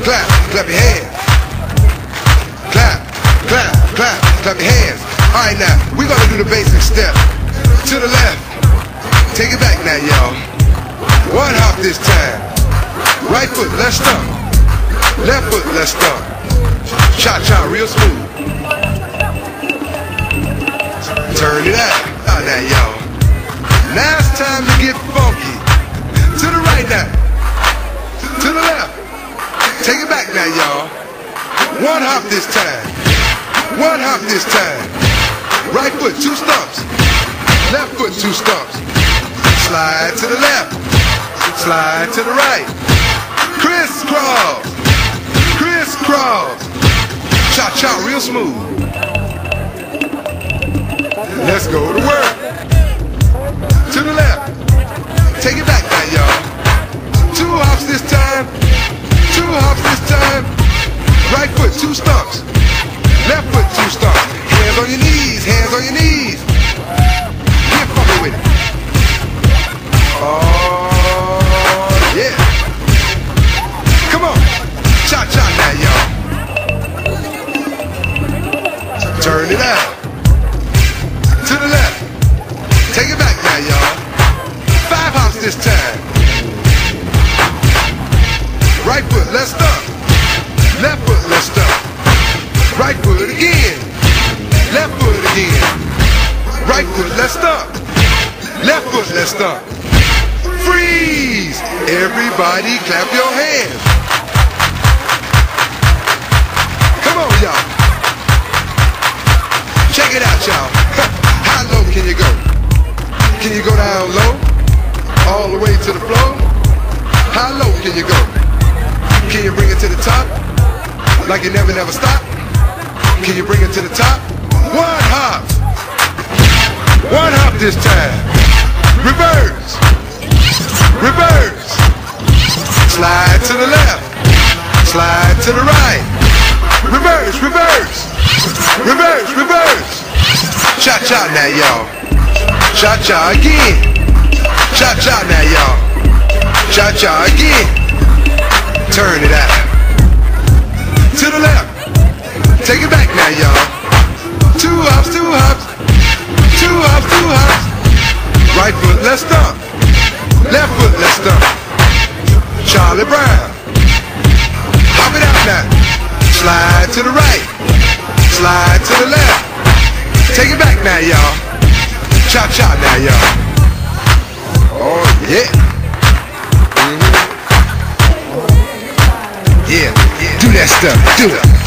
clap, clap your hands. Clap, clap, clap, clap your hands. Alright now, we're gonna do the basic step. To the left. Take it back now, y'all. One hop this time. Right foot, let's stomp. Left foot, let's stomp. Cha-cha, real smooth. Turn it out. Now, y'all. Now it's time to get funky. To the right now. To the left. Take it back now, y'all. One hop this time. One hop this time. Right foot, 2 stumps. Left foot, 2 stumps. Slide to the left. Slide to the right. Crisscross. Crisscross. Cha-cha, real smooth. Let's go to work. To the left. Take it back now, y'all. 2 hops this time. 2 hops this time. Right foot, 2 stumps. Left foot, 2 stumps. Hands on your knees. Hands on your knees. Get funky with it. Oh, yeah. Come on. Cha-cha now, y'all. Turn it out. To the left. Take it back now, y'all. 5 hops this time. Right foot, let's stomp. Left foot, let's stomp. Right foot again. Left foot again. Right foot, let's stomp. Left foot, let's stomp. Freeze! Everybody clap your hands. Come on, y'all. Check it out, y'all. How low can you go? Can you go down low? All the way to the floor? How low can you go? Can you bring it to the top? Like you never stop? Can you bring it to the top? 1 hop. 1 hop this time. Reverse. Reverse. Slide to the left. Slide to the right. Reverse, reverse. Reverse, reverse. Cha-cha now, y'all. Cha-cha again. Cha-cha now, y'all. Cha-cha again. Turn it out. To the left. Take it back now, y'all. 2 hops, 2 hops. 2 hops, 2 hops. Right foot, let's stomp. Left foot, let's stomp. Charlie Brown. Hop it out now. Slide to the right. Slide to the left. Take it back now, y'all. Cha-cha now, y'all. Oh, yeah. Yeah. Do that stuff. Do it.